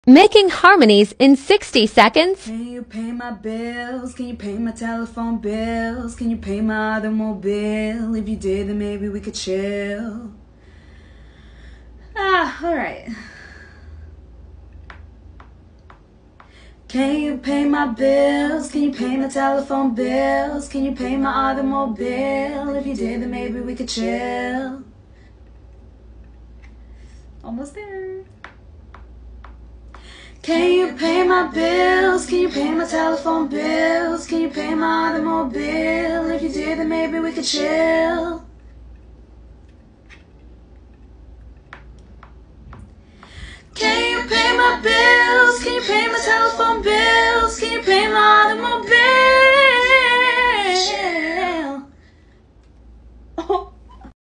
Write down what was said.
Making harmonies in 60 seconds. Can you pay my bills? Can you pay my telephone bills? Can you pay my automobile? If you did, then maybe we could chill. Alright. Can you pay my bills? Can you pay my telephone bills? Can you pay my automobile? If you did, then maybe we could chill. Almost there. Can you pay my bills? Can you pay my telephone bills? Can you pay my automobile? If you did, then maybe we could chill. Can you pay my bills? Can you pay my telephone bills?